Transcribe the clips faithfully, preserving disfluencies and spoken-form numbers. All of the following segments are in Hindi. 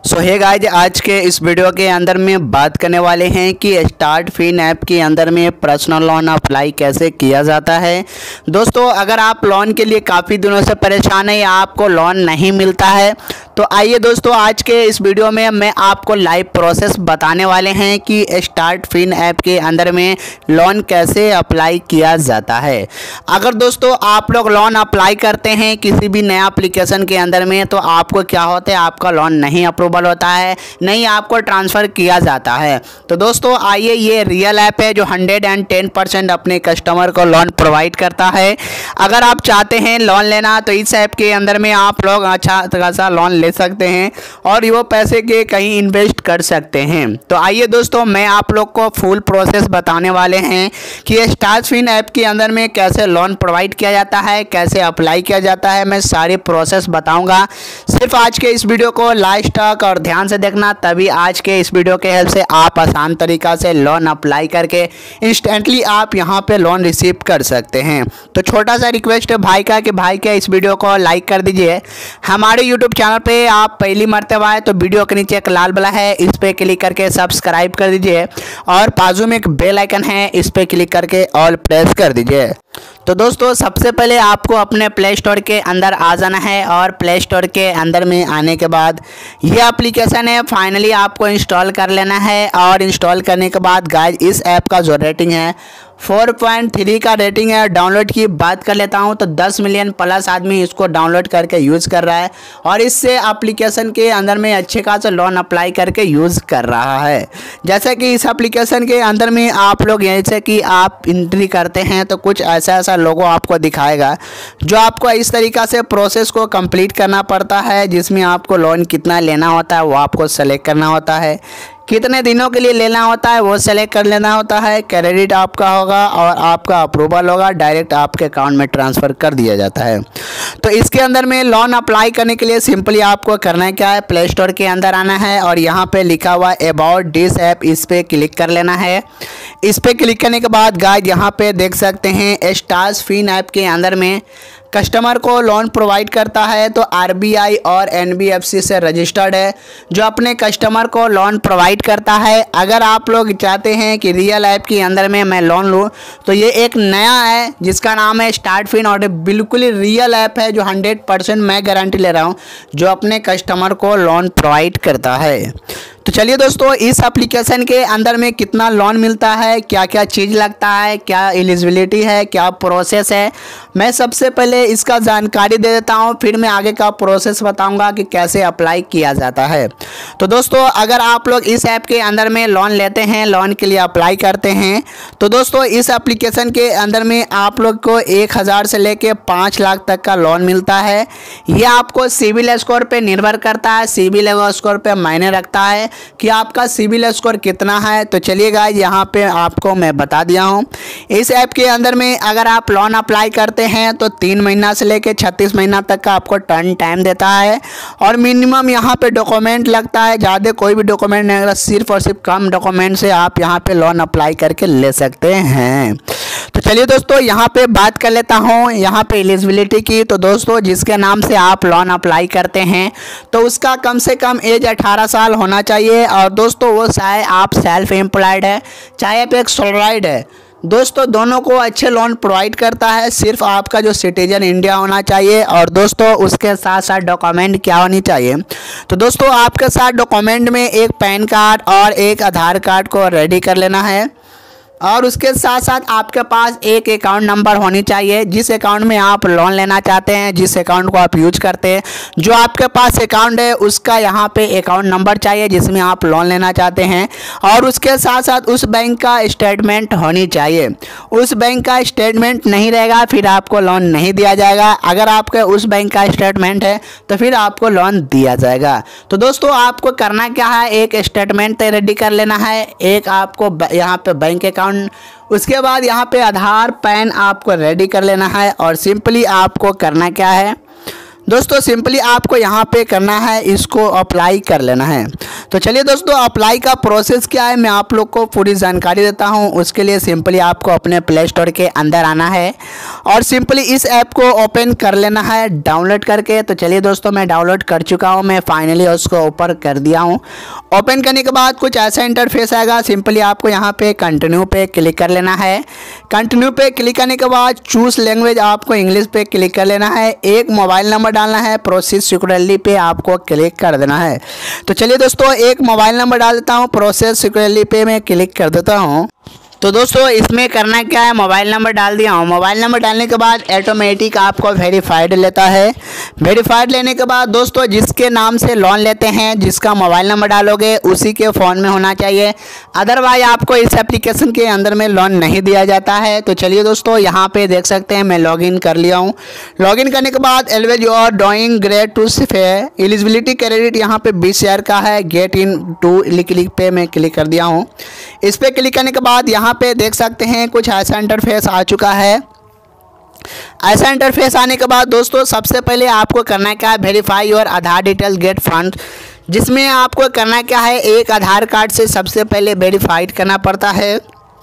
सो हे गाइज, आज के इस वीडियो के अंदर में बात करने वाले हैं कि स्टार्ट फिन ऐप के अंदर में पर्सनल लोन अप्लाई कैसे किया जाता है। दोस्तों, अगर आप लोन के लिए काफ़ी दिनों से परेशान हैं या आपको लोन नहीं मिलता है तो आइए दोस्तों, आज के इस वीडियो में मैं आपको लाइव प्रोसेस बताने वाले हैं कि स्टार्ट फिन ऐप के अंदर में लोन कैसे अप्लाई किया जाता है। अगर दोस्तों आप लोग लोन अप्लाई करते हैं किसी भी नया एप्लीकेशन के अंदर में तो आपको क्या होता है, आपका लोन नहीं अप्रूवल होता है, नहीं आपको ट्रांसफ़र किया जाता है। तो दोस्तों आइए, ये रियल ऐप है जो हंड्रेड एंड टेन परसेंट अपने कस्टमर को लोन प्रोवाइड करता है। अगर आप चाहते हैं लोन लेना तो इस ऐप के अंदर में आप लोग अच्छा खासा लोन ले सकते हैं और वो पैसे के कहीं इन्वेस्ट कर सकते हैं। तो आइए दोस्तों, मैं आप लोग को फुल प्रोसेस बताने वाले हैं कि स्टार्ट फिन ऐप के अंदर में कैसे लोन प्रोवाइड किया जाता है, कैसे अप्लाई किया जाता है। मैं सारी प्रोसेस बताऊंगा। सिर्फ आज के इस वीडियो को लास्ट तक और ध्यान से देखना, तभी आज के इस वीडियो के हेल्प से आप आसान तरीका से लोन अप्लाई करके इंस्टेंटली आप यहां पे लोन रिसीव कर सकते हैं। तो छोटा सा रिक्वेस्ट है भाई का कि भाई क्या इस वीडियो को लाइक कर दीजिए। हमारे यूट्यूब चैनल पे आप पहली मर्तबा आए तो वीडियो के नीचे एक लाल बला है, इस पर क्लिक करके सब्सक्राइब कर दीजिए और बाजू में एक बेल आइकन है, इस पर क्लिक करके ऑल प्रेस कर दीजिए। तो दोस्तों, सबसे पहले आपको अपने प्ले स्टोर के अंदर आ जाना है और प्ले स्टोर के अंदर में आने के बाद ये एप्लीकेशन है फाइनली आपको इंस्टॉल कर लेना है। और इंस्टॉल करने के बाद गाइज, इस ऐप का जो रेटिंग है फोर पॉइंट थ्री का रेटिंग है। डाउनलोड की बात कर लेता हूं तो दस मिलियन प्लस आदमी इसको डाउनलोड करके यूज़ कर रहा है और इससे एप्लीकेशन के अंदर में अच्छे खासा लोन अप्लाई करके यूज़ कर रहा है। जैसे कि इस एप्लीकेशन के अंदर में आप लोग जैसे कि आप एंट्री करते हैं तो कुछ ऐसा ऐसा लोगो आपको दिखाएगा जो आपको इस तरीक़ा से प्रोसेस को कंप्लीट करना पड़ता है, जिसमें आपको लोन कितना लेना होता है वो आपको सेलेक्ट करना होता है, कितने दिनों के लिए लेना होता है वो सेलेक्ट कर लेना होता है, क्रेडिट आपका होगा और आपका अप्रूवल होगा, डायरेक्ट आपके अकाउंट में ट्रांसफ़र कर दिया जाता है। तो इसके अंदर में लोन अप्लाई करने के लिए सिंपली आपको करना है क्या है, प्ले स्टोर के अंदर आना है और यहाँ पे लिखा हुआ अबाउट दिस ऐप, इस पर क्लिक कर लेना है। इस पर क्लिक करने के बाद गाइस यहाँ पे देख सकते हैं स्टार्ट फिन ऐप के अंदर में कस्टमर को लोन प्रोवाइड करता है तो आरबीआई और एनबीएफसी से रजिस्टर्ड है जो अपने कस्टमर को लोन प्रोवाइड करता है। अगर आप लोग चाहते हैं कि रियल ऐप के अंदर में मैं लोन लूँ तो ये एक नया है जिसका नाम है स्टार्ट फिन और बिल्कुल ही रियल ऐप है जो हंड्रेड परसेंट मैं गारंटी ले रहा हूँ जो अपने कस्टमर को लोन प्रोवाइड करता है। तो चलिए दोस्तों, इस एप्लीकेशन के अंदर में कितना लोन मिलता है, क्या क्या चीज़ लगता है, क्या एलिजिबिलिटी है, क्या प्रोसेस है, मैं सबसे पहले इसका जानकारी दे देता हूं, फिर मैं आगे का प्रोसेस बताऊंगा कि कैसे अप्लाई किया जाता है। तो दोस्तों, अगर आप लोग इस ऐप के अंदर में लोन लेते हैं, लोन के लिए अप्लाई करते हैं तो दोस्तों इस एप्लीकेशन के अंदर में आप लोग को एक हज़ार से लेके पाँच लाख तक का लोन मिलता है। ये आपको सिविल स्कोर पर निर्भर करता है, सिविल स्कोर पर मायने रखता है कि आपका सिविल स्कोर कितना है। तो चलिए गाइस, यहाँ पे आपको मैं बता दिया हूँ। इस ऐप के अंदर में अगर आप लोन अप्लाई करते हैं तो तीन महीना से लेकर छत्तीस महीना तक का आपको टर्न टाइम देता है और मिनिमम यहाँ पे डॉक्यूमेंट लगता है, ज़्यादा कोई भी डॉक्यूमेंट नहीं लगता, सिर्फ और सिर्फ कम डॉक्यूमेंट से आप यहाँ पे लोन अप्लाई करके ले सकते हैं। तो चलिए दोस्तों, यहाँ पे बात कर लेता हूँ यहाँ पे एलिजिबिलिटी की। तो दोस्तों, जिसके नाम से आप लोन अप्लाई करते हैं तो उसका कम से कम एज अठारह साल होना चाहिए और दोस्तों वो चाहे आप सेल्फ एम्प्लॉयड है चाहे आप एक सोलराइड है, दोस्तों दोनों को अच्छे लोन प्रोवाइड करता है। सिर्फ आपका जो सिटीजन इंडिया होना चाहिए और दोस्तों उसके साथ साथ डॉक्यूमेंट क्या होनी चाहिए। तो दोस्तों आपके साथ डॉक्यूमेंट में एक पैन कार्ड और एक आधार कार्ड को रेडी कर लेना है और उसके साथ साथ आपके पास एक अकाउंट नंबर होनी चाहिए। जिस अकाउंट में आप लोन लेना चाहते हैं, जिस अकाउंट को आप यूज करते हैं, जो आपके पास अकाउंट है उसका यहाँ पे अकाउंट नंबर चाहिए जिसमें आप लोन लेना चाहते हैं और उसके साथ साथ उस बैंक का स्टेटमेंट होनी चाहिए। उस बैंक का स्टेटमेंट नहीं रहेगा फिर आपको लोन नहीं दिया जाएगा। अगर आपके उस बैंक का स्टेटमेंट है तो फिर आपको लोन दिया जाएगा। तो दोस्तों आपको करना क्या है, एक स्टेटमेंट रेडी कर लेना है, एक आपको यहाँ पे बैंक अकाउंट, उसके बाद यहाँ पे आधार पैन आपको रेडी कर लेना है और सिंपली आपको करना क्या है दोस्तों, सिंपली आपको यहाँ पे करना है, इसको अप्लाई कर लेना है। तो चलिए दोस्तों, अप्लाई का प्रोसेस क्या है मैं आप लोग को पूरी जानकारी देता हूं। उसके लिए सिंपली आपको अपने प्ले स्टोर के अंदर आना है और सिंपली इस ऐप को ओपन कर लेना है डाउनलोड करके। तो चलिए दोस्तों, मैं डाउनलोड कर चुका हूं, मैं फाइनली उसको ऊपर कर दिया हूं। ओपन करने के बाद कुछ ऐसा इंटरफेस आएगा। सिंपली आपको यहां पे कंटिन्यू पे क्लिक कर लेना है। कंटिन्यू पे क्लिक करने के बाद चूज लैंग्वेज आपको इंग्लिश पे क्लिक कर लेना है। एक मोबाइल नंबर डालना है, प्रोसेस सिक्योरली पे आपको क्लिक कर देना है। तो चलिए दोस्तों, एक मोबाइल नंबर डाल देता हूँ, प्रोसेस सिक्योरली पे मैं क्लिक कर देता हूँ। तो दोस्तों इसमें करना क्या है, मोबाइल नंबर डाल दिया हूँ। मोबाइल नंबर डालने के बाद ऑटोमेटिक आपको वेरीफाइड लेता है। वेरीफाइड लेने के बाद दोस्तों जिसके नाम से लोन लेते हैं, जिसका मोबाइल नंबर डालोगे उसी के फ़ोन में होना चाहिए, अदरवाइज आपको इस एप्लीकेशन के अंदर में लोन नहीं दिया जाता है। तो चलिए दोस्तों, यहाँ पे देख सकते हैं मैं लॉगिन कर लिया हूँ। लॉगिन करने के बाद एलवेज और doing grade to fair eligibility credit यहाँ पे बीस शेयर का है। गेट इन टू क्लिक पे मैं क्लिक कर दिया हूँ। इस पर क्लिक करने के बाद यहाँ पे देख सकते हैं कुछ ऐसा इंटरफेस आ चुका है। ऐसा इंटरफेस आने के बाद दोस्तों सबसे पहले आपको करना क्या है, verify your Aadhaar detail get fund, जिसमें आपको करना क्या है, एक आधार कार्ड से सबसे पहले वेरीफाइड करना पड़ता है।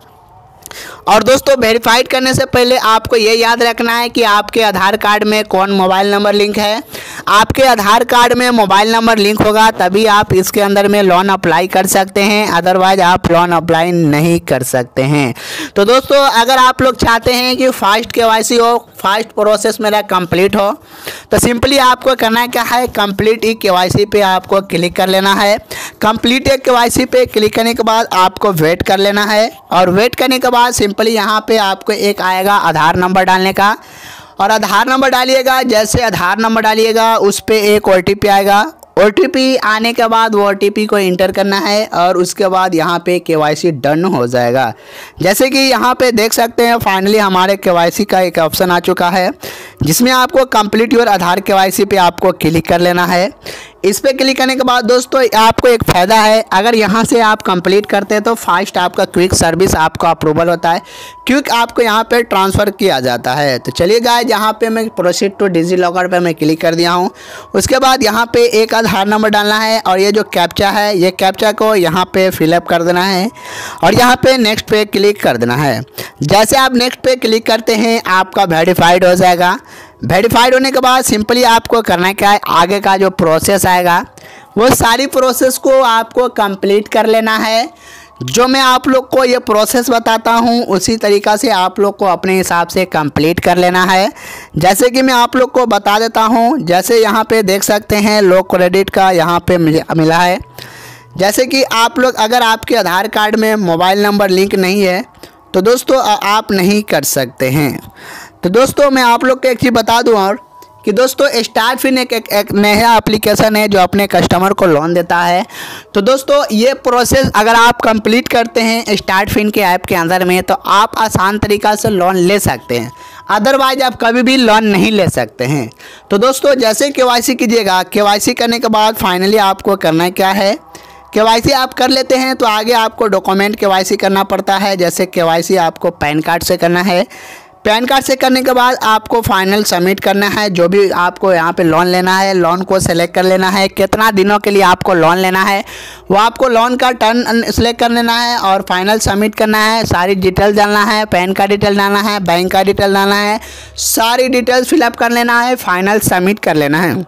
और दोस्तों वेरीफाइड करने से पहले आपको ये याद रखना है कि आपके आधार कार्ड में कौन मोबाइल नंबर लिंक है। आपके आधार कार्ड में मोबाइल नंबर लिंक होगा तभी आप इसके अंदर में लोन अप्लाई कर सकते हैं, अदरवाइज आप लोन अप्लाई नहीं कर सकते हैं। तो दोस्तों अगर आप लोग चाहते हैं कि फास्ट केवाईसी हो, फास्ट प्रोसेस मेरा कंप्लीट हो, तो सिंपली आपको करना क्या है, कंप्लीट ई केवाईसी पे आपको क्लिक कर लेना है। कंप्लीट ई केवाईसी पे क्लिक करने के बाद आपको वेट कर लेना है और वेट करने के बाद सिंपली यहाँ पे आपको एक आएगा आधार नंबर डालने का, और आधार नंबर डालिएगा। जैसे आधार नंबर डालिएगा उस पर एक ओ टी पी आएगा। ओ टी पी आने के बाद वो ओ टी पी को इंटर करना है और उसके बाद यहाँ पे के वाई सी डन हो जाएगा। जैसे कि यहाँ पे देख सकते हैं फाइनली हमारे के वाई सी का एक ऑप्शन आ चुका है, जिसमें आपको कंप्लीट योर आधार के वाई सी पे आपको क्लिक कर लेना है। इस पर क्लिक करने के बाद दोस्तों आपको एक फ़ायदा है, अगर यहाँ से आप कंप्लीट करते हैं तो फास्ट आपका क्विक सर्विस आपका अप्रूवल होता है, क्विक आपको यहाँ पे ट्रांसफ़र किया जाता है। तो चलिए गाइस, यहाँ पे मैं प्रोसीड टू डिजी लॉकर पे मैं क्लिक कर दिया हूँ। उसके बाद यहाँ पे एक आधार नंबर डालना है और ये जो कैप्चा है, ये कैप्चा को यहाँ पे फिलअप कर देना है और यहाँ पे नेक्स्ट पे क्लिक कर देना है। जैसे आप नेक्स्ट पे क्लिक करते हैं आपका वेरीफाइड हो जाएगा। वेरीफाइड होने के बाद सिंपली आपको करना क्या है, आगे का जो प्रोसेस आएगा वो सारी प्रोसेस को आपको कंप्लीट कर लेना है। जो मैं आप लोग को ये प्रोसेस बताता हूँ उसी तरीक़ा से आप लोग को अपने हिसाब से कंप्लीट कर लेना है। जैसे कि मैं आप लोग को बता देता हूँ, जैसे यहाँ पे देख सकते हैं लो क्रेडिट का यहाँ पे मिला है। जैसे कि आप लोग अगर आपके आधार कार्ड में मोबाइल नंबर लिंक नहीं है तो दोस्तों आप नहीं कर सकते हैं। तो दोस्तों मैं आप लोग को एक चीज़ बता दूं और कि दोस्तों स्टार्ट फिन एक, एक, एक नया एप्लीकेशन है जो अपने कस्टमर को लोन देता है। तो दोस्तों ये प्रोसेस अगर आप कंप्लीट करते हैं स्टार्ट फिन के ऐप के अंदर में तो आप आसान तरीक़ा से लोन ले सकते हैं, अदरवाइज आप कभी भी लोन नहीं ले सकते हैं। तो दोस्तों जैसे केवाईसी कीजिएगा, केवाईसी करने के बाद फाइनली आपको करना क्या है, केवाईसी आप कर लेते हैं तो आगे आपको डॉक्यूमेंट केवाईसी करना पड़ता है। जैसे केवाईसी आपको पैन कार्ड से करना है। पैन कार्ड से करने के बाद आपको फाइनल सबमिट करना है। जो भी आपको यहाँ पे लोन लेना है, लोन को सेलेक्ट कर लेना है, कितना दिनों के लिए आपको लोन लेना है वो आपको लोन का टर्न सेलेक्ट कर लेना है और फाइनल सबमिट करना है। सारी डिटेल डालना है, पैन का डिटेल डालना है, बैंक का डिटेल डालना है, सारी डिटेल्स फिलअप कर लेना है, फाइनल सबमिट कर लेना है।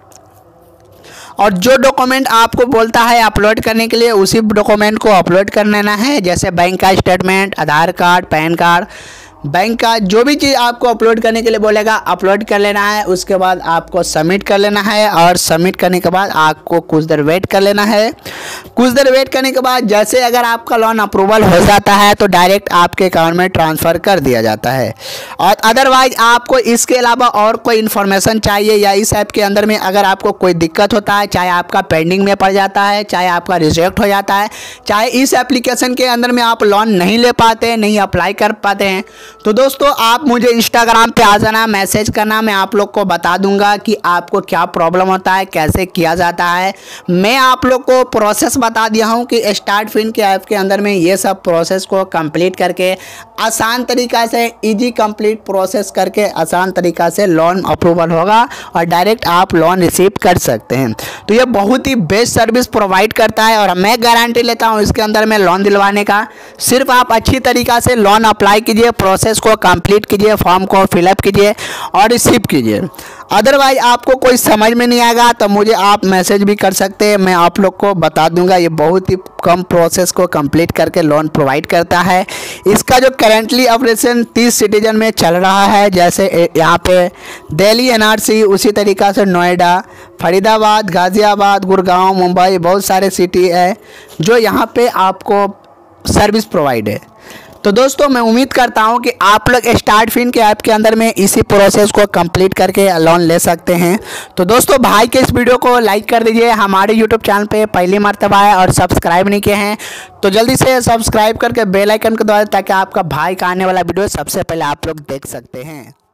और जो डॉक्यूमेंट आपको बोलता है अपलोड करने के लिए उसी डॉक्यूमेंट को अपलोड कर लेना है। जैसे बैंक का statement, Aadhaar card, PAN card, bank का जो भी चीज़ आपको अपलोड करने के लिए बोलेगा अपलोड कर लेना है। उसके बाद आपको सबमिट कर लेना है और सबमिट करने के बाद आपको कुछ देर वेट कर लेना है। कुछ देर वेट करने के बाद जैसे अगर आपका लोन अप्रूवल हो जाता है तो डायरेक्ट आपके अकाउंट में ट्रांसफ़र कर दिया जाता है। और अदरवाइज आपको इसके अलावा और कोई इन्फॉर्मेशन चाहिए या इस ऐप के अंदर में अगर आपको कोई दिक्कत होता है, चाहे आपका पेंडिंग में पड़ जाता है, चाहे आपका रिजेक्ट हो जाता है, चाहे इस एप्लीकेशन के अंदर में आप लोन नहीं ले पाते, नहीं अप्लाई कर पाते हैं, तो दोस्तों आप मुझे इंस्टाग्राम पे आ जाना, मैसेज करना, मैं आप लोग को बता दूंगा कि आपको क्या प्रॉब्लम होता है, कैसे किया जाता है। मैं आप लोग को प्रोसेस बता दिया हूँ कि स्टार्ट फिन के ऐप के अंदर में ये सब प्रोसेस को कंप्लीट करके आसान तरीक़ा से इजी कंप्लीट प्रोसेस करके आसान तरीक़ा से लोन अप्रूवल होगा और डायरेक्ट आप लोन रिसीव कर सकते हैं। तो ये बहुत ही बेस्ट सर्विस प्रोवाइड करता है और मैं गारंटी लेता हूँ इसके अंदर में लोन दिलवाने का। सिर्फ आप अच्छी तरीक़ा से लोन अप्लाई कीजिए, प्रोसेस को कंप्लीट कीजिए, फॉर्म को फिलअप कीजिए और रिसीव कीजिए। अदरवाइज आपको कोई समझ में नहीं आएगा तो मुझे आप मैसेज भी कर सकते हैं, मैं आप लोग को बता दूंगा। ये बहुत ही कम प्रोसेस को कंप्लीट करके लोन प्रोवाइड करता है। इसका जो करेंटली ऑपरेशन तीस सिटीजन में चल रहा है, जैसे यहाँ पे दिल्ली एनआरसी, उसी तरीक़ा से नोएडा, फरीदाबाद, गाज़ियाबाद, गुड़गांव, मुंबई, बहुत सारे सिटी है जो यहाँ पे आपको सर्विस प्रोवाइड है। तो दोस्तों मैं उम्मीद करता हूं कि आप लोग स्टार्ट फिन के ऐप के अंदर में इसी प्रोसेस को कंप्लीट करके लोन ले सकते हैं। तो दोस्तों भाई के इस वीडियो को लाइक कर दीजिए, हमारे यूट्यूब चैनल पे पहली मर्तबा है और सब्सक्राइब नहीं किए हैं तो जल्दी से सब्सक्राइब करके बेल आइकन को दबा दें ताकि आपका भाई का आने वाला वीडियो सबसे पहले आप लोग देख सकते हैं।